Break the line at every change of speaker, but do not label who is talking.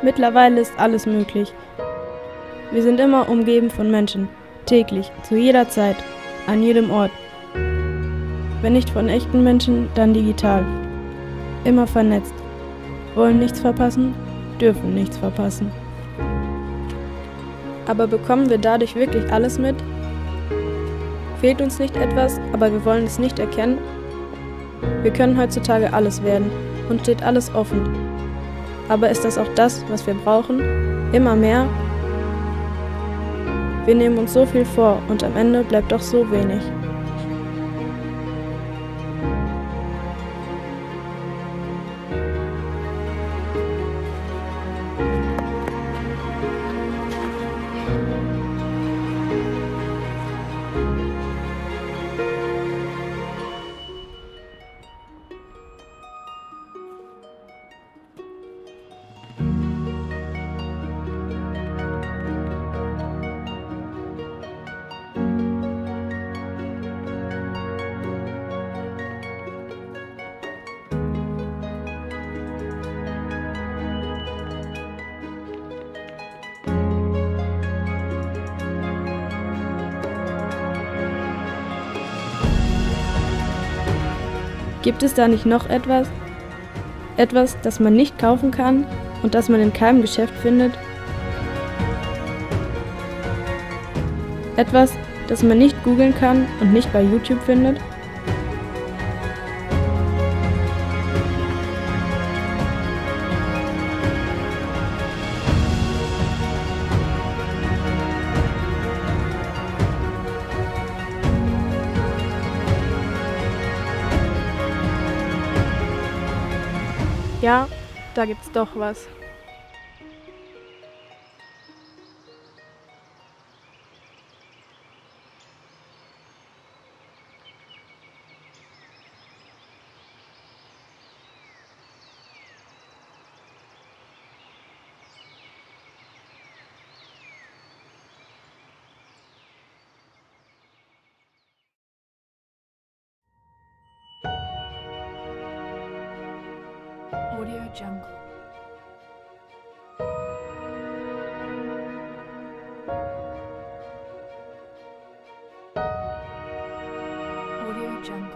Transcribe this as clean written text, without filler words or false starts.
Mittlerweile ist alles möglich. Wir sind immer umgeben von Menschen, täglich, zu jeder Zeit, an jedem Ort. Wenn nicht von echten Menschen, dann digital. Immer vernetzt. Wollen nichts verpassen, dürfen nichts verpassen. Aber bekommen wir dadurch wirklich alles mit? Fehlt uns nicht etwas, aber wir wollen es nicht erkennen? Wir können heutzutage alles werden und steht alles offen. Aber ist das auch das, was wir brauchen? Immer mehr? Wir nehmen uns so viel vor und am Ende bleibt doch so wenig. Gibt es da nicht noch etwas? Etwas, das man nicht kaufen kann und das man in keinem Geschäft findet? Etwas, das man nicht googeln kann und nicht bei YouTube findet? Ja, da gibt's doch was.
Audio Jungle. Audio Jungle.